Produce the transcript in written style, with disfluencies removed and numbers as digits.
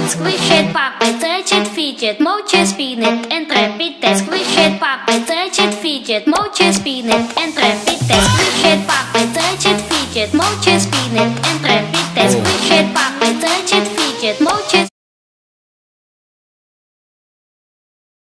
squish it, pop it, touch it, fidget, moche, spin it, and trap it, squish it, pop it, touch it, fidget, moche, spin it, and trap it, squish it, pop it, touch it, fidget, moche, spin it, and trap